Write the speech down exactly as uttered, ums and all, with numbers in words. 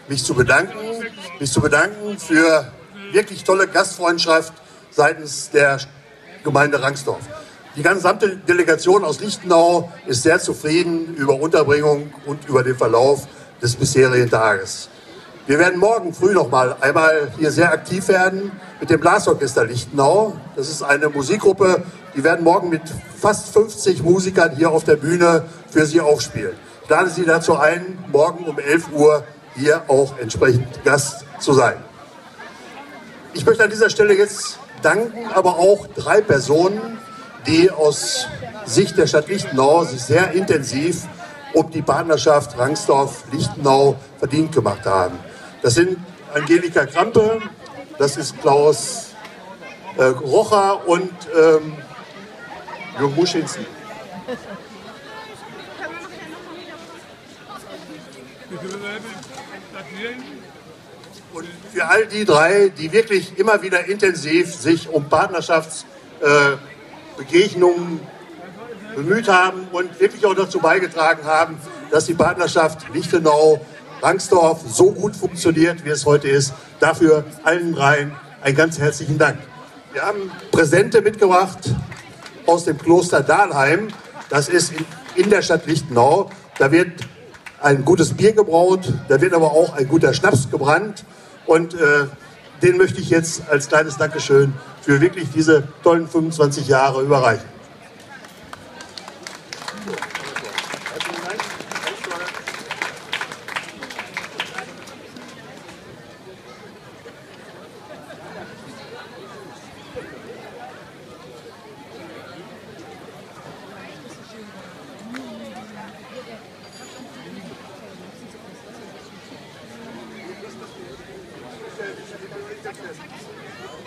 mich zu bedanken, mich zu bedanken für wirklich tolle Gastfreundschaft seitens der Gemeinde Rangsdorf. Die gesamte Delegation aus Lichtenau ist sehr zufrieden über Unterbringung und über den Verlauf des bisherigen Tages. Wir werden morgen früh noch mal einmal hier sehr aktiv werden mit dem Blasorchester Lichtenau. Das ist eine Musikgruppe, die werden morgen mit fast fünfzig Musikern hier auf der Bühne für Sie aufspielen. Ich lade Sie dazu ein, morgen um elf Uhr hier auch entsprechend Gast zu sein. Ich möchte an dieser Stelle jetzt danken, aber auch drei Personen, die aus Sicht der Stadt Lichtenau sich sehr intensiv um die Partnerschaft Rangsdorf-Lichtenau verdient gemacht haben. Das sind Angelika Krampe, das ist Klaus äh, Rocher und ähm, Jürgen Muschinski. Und für all die drei, die wirklich immer wieder intensiv sich um Partnerschaftsbegegnungen äh, bemüht haben und wirklich auch dazu beigetragen haben, dass die Partnerschaft Lichtenau-Rangsdorf so gut funktioniert, wie es heute ist. Dafür allen dreien einen ganz herzlichen Dank. Wir haben Präsente mitgebracht aus dem Kloster Dahlheim. Das ist in, in der Stadt Lichtenau. Da wird ein gutes Bier gebraut, da wird aber auch ein guter Schnaps gebrannt. Und äh, den möchte ich jetzt als kleines Dankeschön für wirklich diese tollen fünfundzwanzig Jahre überreichen. Thank you.